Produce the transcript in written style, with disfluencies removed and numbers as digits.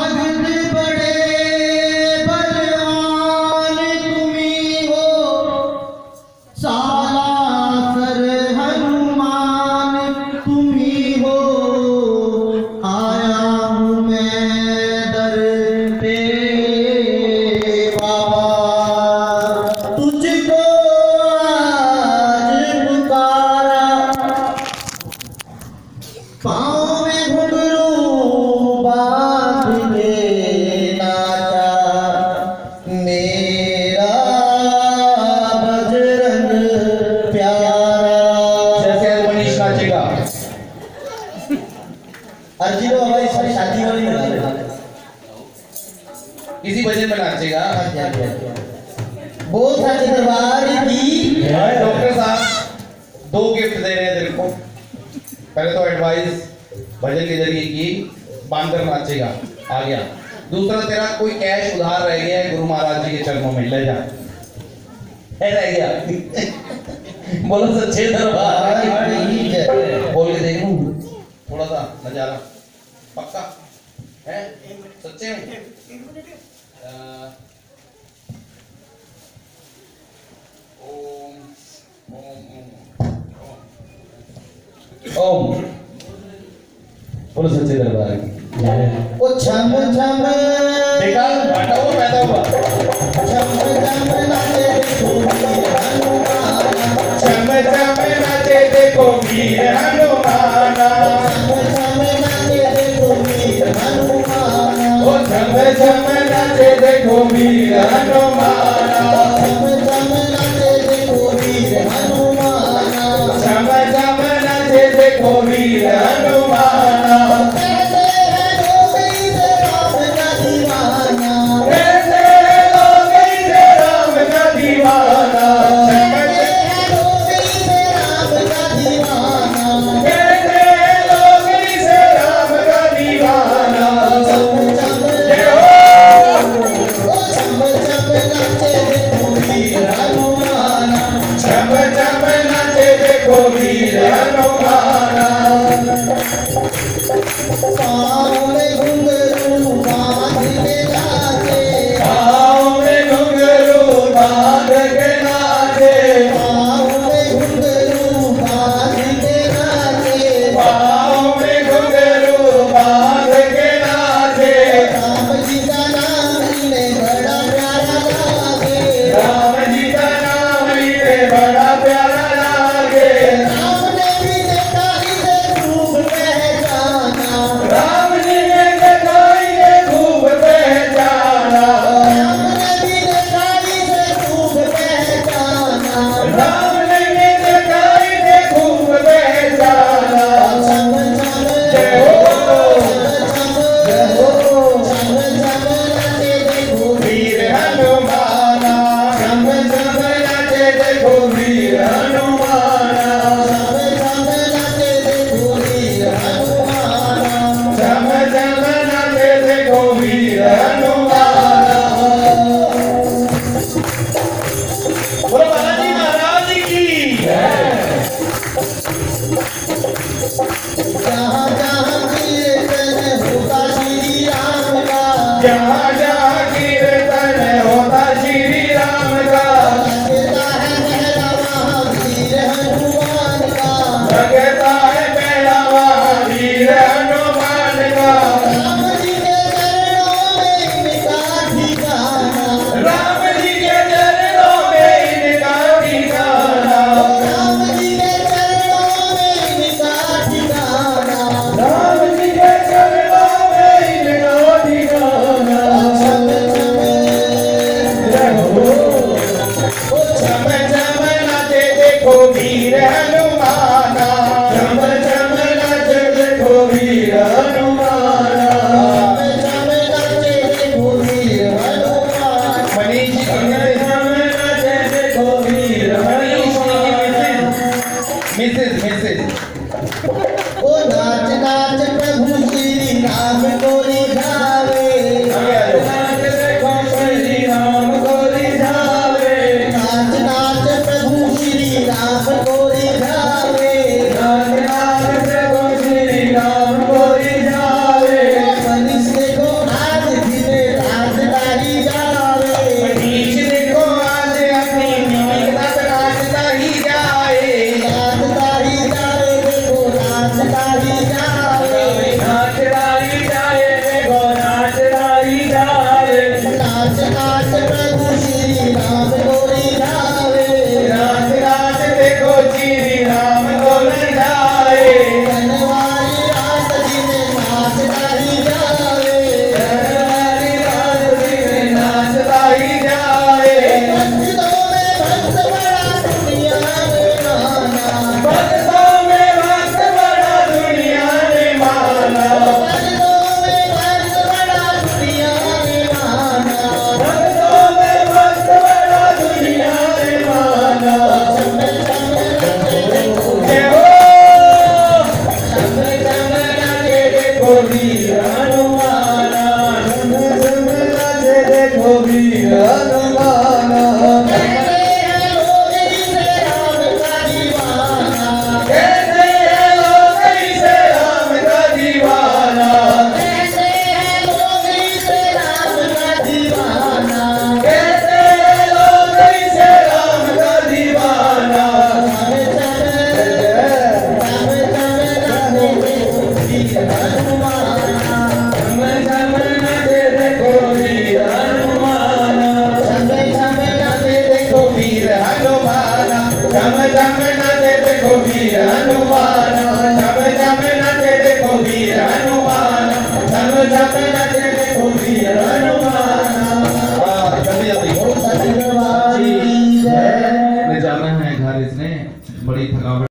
इसी भजन में नाचेगा। बहुत सारे दरबार की डॉक्टर साहब 2 गिफ्ट दे रहे हैं तेरे को। पहले तो एडवाइस भजन के जरिए की बांधकर नाचेगा, आ गया। दूसरा तेरा कोई कैश उधार रह गया है गुरु महाराज जी के चरणों में, ले जा। रह गया बोलो सच्चे दरबार बोल के देखूं थोड़ा सा नजारा पक्का है सच्चे में। ओम बोलो सच्चे दरबार की। ओ छम छम देखा घाटा हुआ पैदा हुआ। छम छम नाचे छम छम नाचे देखो वीर हनुमाना। ओ छम छम नाचे देखो वीर हनुमाना। छम छम नाचे देखो वीर हनुमाना। राम ने वीर हनुमान झम झम नाचे देखो वीर हनुमान कहते हैं लोग इसे राम का दीवाना कहते हैं लोग इसे राम का दीवाना कहते हैं लोग इसे राम का दीवाना कहते हैं लोग इसे राम का दीवाना चम चम नाचे वीर हनुमान